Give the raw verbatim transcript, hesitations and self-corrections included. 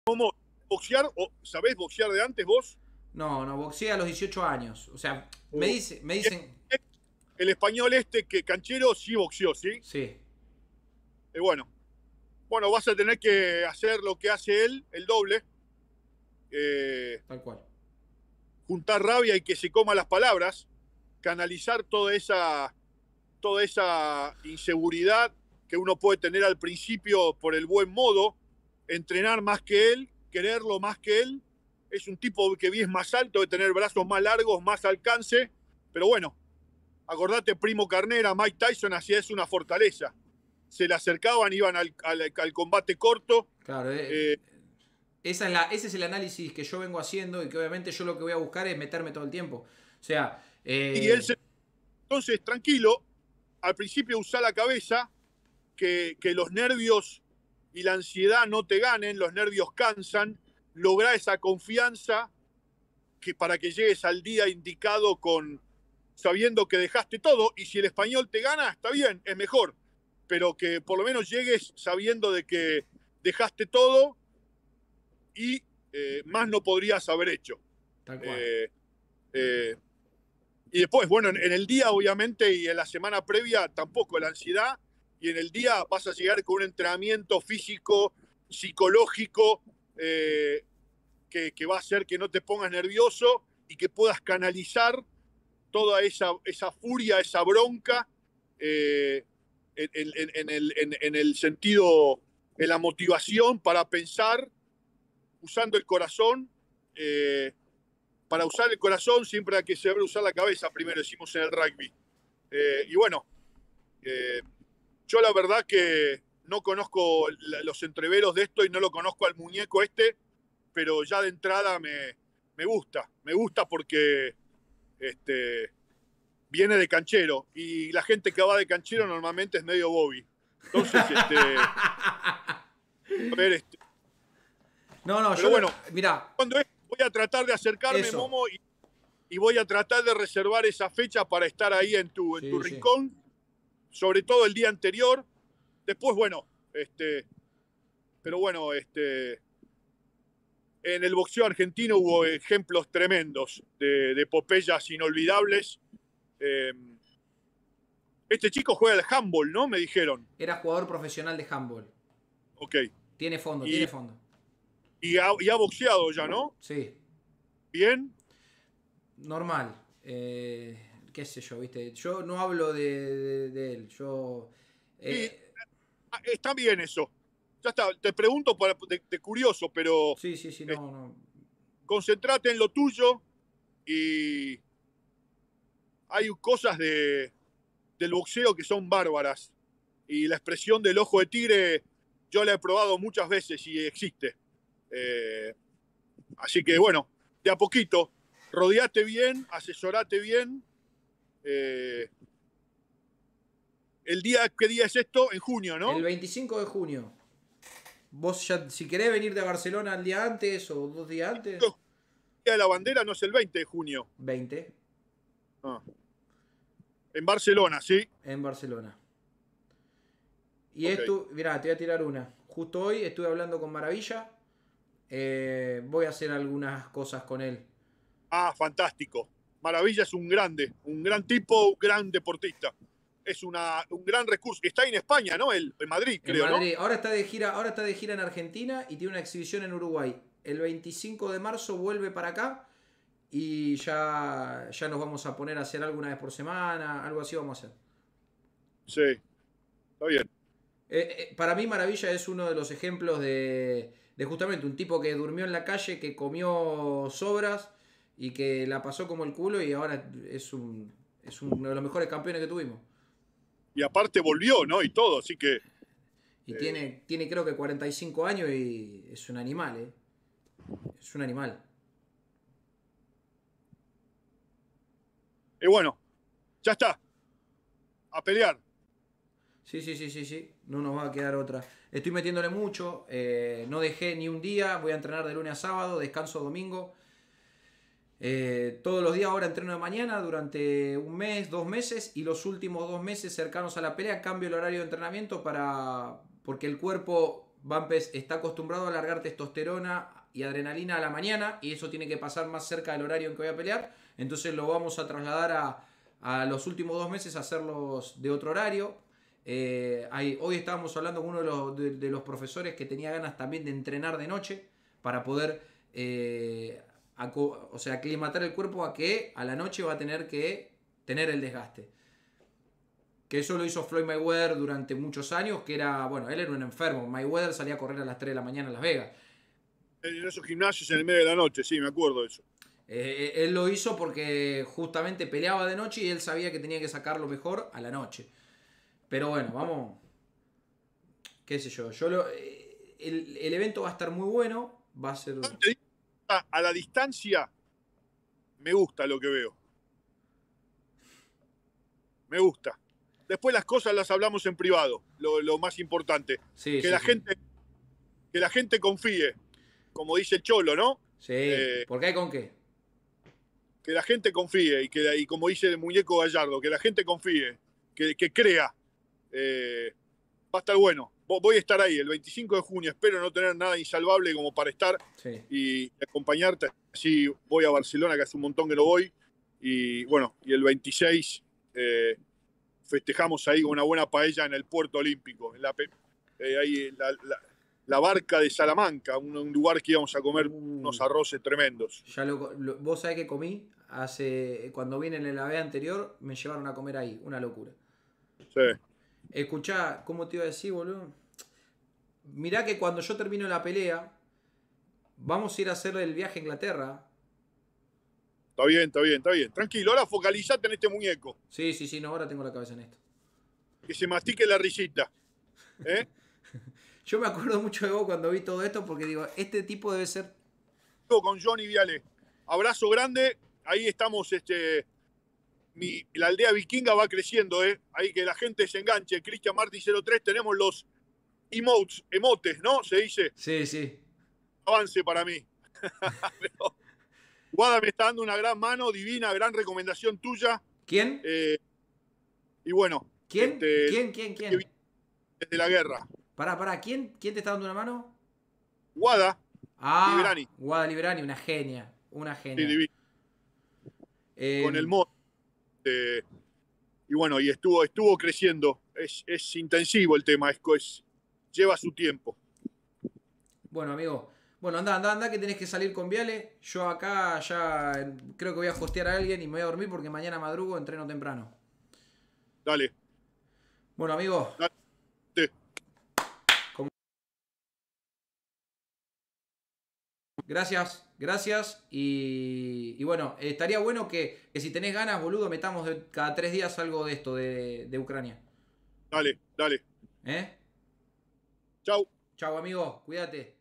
¿Cómo boxear? O, ¿Sabés boxear de antes vos? No, no, boxeé a los dieciocho años. O sea, me, O- dice, me dicen... El español este que canchero sí boxeó, ¿sí? Sí, Eh, bueno, bueno, vas a tener que hacer lo que hace él, el doble, eh, tal cual. juntar rabia y que se coma las palabras, canalizar toda esa, toda esa inseguridad que uno puede tener al principio por el buen modo, entrenar más que él, quererlo más que él. Es un tipo que es más alto, de tener brazos más largos, más alcance, pero bueno, acordate, Primo Carnera, Mike Tyson, así es una fortaleza. Se le acercaban, iban al, al, al combate corto. Claro, eh, Eh, esa es la, ese es el análisis que yo vengo haciendo y que obviamente yo lo que voy a buscar es meterme todo el tiempo. O sea, y él eh, se, entonces, tranquilo, al principio usa la cabeza, que, que los nervios y la ansiedad no te ganen, los nervios cansan, logra esa confianza que para que llegues al día indicado con sabiendo que dejaste todo, y si el español te gana, está bien, es mejor, pero que por lo menos llegues sabiendo de que dejaste todo y eh, más no podrías haber hecho. tal cual. Eh, eh, y después, bueno, en, en el día obviamente y en la semana previa tampoco la ansiedad, y en el día vas a llegar con un entrenamiento físico, psicológico, eh, que, que va a hacer que no te pongas nervioso y que puedas canalizar toda esa, esa furia, esa bronca, eh, en, en, en, el, en, en el sentido, en la motivación para pensar usando el corazón. Eh, para usar el corazón siempre hay que saber usar la cabeza, primero decimos en el rugby. Eh, y bueno, eh, yo la verdad que no conozco los entreveros de esto y no lo conozco al muñeco este, pero ya de entrada me, me gusta, me gusta porque este, viene de canchero y la gente que va de canchero normalmente es medio Bobby. Entonces, este, a ver, este, No, no, pero yo lo, bueno, mirá, cuando es, voy a tratar de acercarme, eso. Momo, y, y voy a tratar de reservar esa fecha para estar ahí en tu, en tu Sí, sí. rincón, sobre todo el día anterior. Después, bueno, este, pero bueno, este, en el boxeo argentino hubo ejemplos tremendos de, de epopeyas inolvidables. Eh, este chico juega al handball, ¿no? Me dijeron. Era jugador profesional de handball. Ok. Tiene fondo, Y, tiene fondo. y, ha, y ha boxeado ya, ¿no? Sí, Bien. normal. Eh, qué sé yo, viste. Yo no hablo de, de, de él. Yo... Y Eh, ah, está bien eso. Ya está. Te pregunto para, de, de curioso, pero sí, sí, sí, eh, no, no. concentrate en lo tuyo y hay cosas de, del boxeo que son bárbaras. Y la expresión del ojo de tigre yo la he probado muchas veces y existe. Eh, así que bueno, de a poquito, rodeate bien, asesorate bien. Eh, el día, ¿qué día es esto? En junio, El ¿no? veinticinco de junio. Vos ya, si querés venir de Barcelona el día antes o dos días antes, El día de la bandera no es el veinte de junio. veinte Ah, en Barcelona, ¿sí? en Barcelona. Y Ok. esto, mirá, te voy a tirar una. Justo hoy estuve hablando con Maravilla. Eh, voy a hacer algunas cosas con él. Ah, fantástico. Maravilla es un grande, un gran tipo, un gran deportista. Es una, un gran recurso. Está en España, ¿no? El, en Madrid, En creo, ¿no? Madrid. Ahora está de gira, ahora está de gira en Argentina y tiene una exhibición en Uruguay. El veinticinco de marzo vuelve para acá y ya, ya nos vamos a poner a hacer algo una vez por semana, algo así vamos a hacer. Sí, está bien. Eh, eh, para mí Maravilla es uno de los ejemplos de, de justamente un tipo que durmió en la calle, que comió sobras y que la pasó como el culo y ahora es, un, es uno de los mejores campeones que tuvimos. Y aparte volvió, ¿no? Y todo, así que. Y Eh, tiene, tiene creo que cuarenta y cinco años y es un animal, ¿eh? Es un animal. y bueno, ya está. A pelear. Sí, sí, sí, sí, sí. No nos va a quedar otra. Estoy metiéndole mucho. Eh, no dejé ni un día. Voy a entrenar de lunes a sábado. Descanso domingo. Eh, todos los días ahora entreno de mañana durante un mes, dos meses. Y los últimos dos meses cercanos a la pelea cambio el horario de entrenamiento para... Porque el cuerpo va a empe- está acostumbrado a largar testosterona y adrenalina a la mañana y eso tiene que pasar más cerca del horario en que voy a pelear. Entonces lo vamos a trasladar a, a los últimos dos meses a hacerlos de otro horario. Eh, hay, hoy estábamos hablando con uno de los, de, de los profesores que tenía ganas también de entrenar de noche para poder eh, aco- o sea, aclimatar el cuerpo a que a la noche va a tener que tener el desgaste. Que eso lo hizo Floyd Mayweather durante muchos años, que era, bueno, él era un enfermo. Mayweather salía a correr a las tres de la mañana en Las Vegas. En esos gimnasios en el medio de la noche, sí, me acuerdo de eso. Eh, él lo hizo porque justamente peleaba de noche y él sabía que tenía que sacar lo mejor a la noche. Pero bueno, vamos, qué sé yo. yo lo, eh, el, el evento va a estar muy bueno, va a ser... Te digo, a, a la distancia me gusta lo que veo. Me gusta. Después las cosas las hablamos en privado, lo, lo más importante. Sí, Que sí, la sí. gente, que la gente confíe, como dice el Cholo, ¿no? Sí, Eh, porque hay con qué. que la gente confíe y que y como dice el muñeco Gallardo, que la gente confíe, que, que crea. Eh, va a estar bueno. Voy a estar ahí el veinticinco de junio. Espero no tener nada insalvable como para estar Sí. y acompañarte. Así voy a Barcelona, que hace un montón que no voy. Y bueno, y el veintiséis eh, festejamos ahí con una buena paella en el Puerto Olímpico, en la, eh, ahí la, la, la barca de Salamanca, un, un lugar que íbamos a comer Uh, unos arroces tremendos. ya lo, lo- vos sabés que comí hace cuando vine en la vez anterior, me llevaron a comer ahí, una locura. Sí. Escuchá, ¿cómo te iba a decir, boludo? Mirá que cuando yo termino la pelea, vamos a ir a hacer el viaje a Inglaterra. Está bien, está bien, está bien. Tranquilo, ahora focalizate en este muñeco. Sí, sí, sí, no, ahora tengo la cabeza en esto. Que se mastique la risita. ¿Eh? Yo me acuerdo mucho de vos cuando vi todo esto porque digo, este tipo debe ser... Con Johnny Viale. Abrazo grande. Ahí estamos, este, mi, la aldea vikinga va creciendo, ¿eh? Ahí que la gente se enganche. Cristian Martin cero tres, tenemos los emotes, emotes, ¿no? Se dice. Sí, sí. Avance para mí. Pero Guada me está dando una gran mano, divina, gran recomendación tuya. ¿Quién? Eh, y bueno, ¿Quién? este, ¿Quién? ¿Quién? ¿Quién? desde la guerra. Pará, pará, ¿quién? ¿Quién te está dando una mano? Guada, Ah, Librani. Guada Librani, una genia. Una Sí, genia. divina. Eh, Con el mod. Eh, y bueno, y estuvo, estuvo creciendo. Es, es intensivo el tema, es, es, lleva su tiempo. Bueno, amigo. Bueno, anda, anda, anda, que tenés que salir con Viale. Yo acá ya creo que voy a hostear a alguien y me voy a dormir porque mañana madrugo, entreno temprano. Dale. Bueno, amigo. Dale. Como... Gracias, gracias. Y, y bueno, estaría bueno que, que si tenés ganas, boludo, metamos de, cada tres días algo de esto, de, de Ucrania. Dale, dale. ¿Eh? Chau. Chau, amigo. Cuídate.